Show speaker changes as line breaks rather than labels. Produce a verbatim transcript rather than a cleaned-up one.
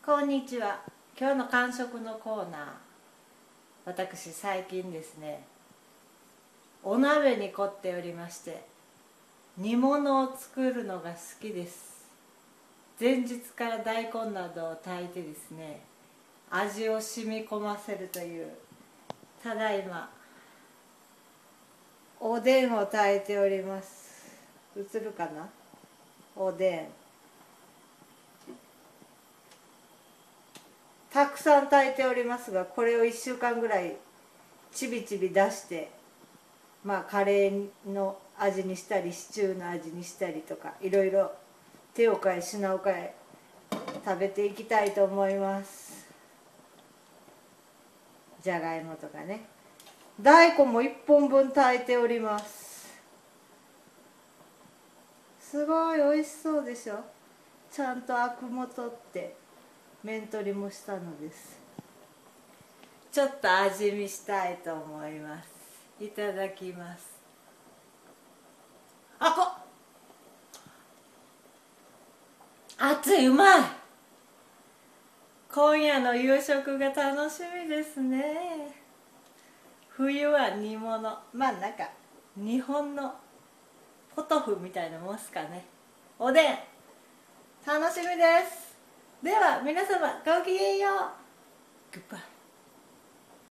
こんにちは。今日の間食のコーナー。私最近ですね、お鍋に凝っておりまして、煮物を作るのが好きです。前日から大根などを炊いてですね、味を染み込ませるという。ただいまおでんを炊いております。映るかな？おでんたくさん炊いておりますが、これをいっしゅうかんぐらいちびちび出して、まあカレーの味にしたりシチューの味にしたりとか、いろいろ手を変え品を変え食べていきたいと思います。じゃがいもとかね、大根もいっぽんぶん炊いております。すごいおいしそうでしょ。ちゃんとアクも取って面取りもしたのです。ちょっと味見したいと思います。いただきます。あこ熱い、うまい。今夜の夕食が楽しみですね。冬は煮物、まあなんか日本のポトフみたいなもんすかね。おでん楽しみです。では皆様ごきげんよう。グッバイ。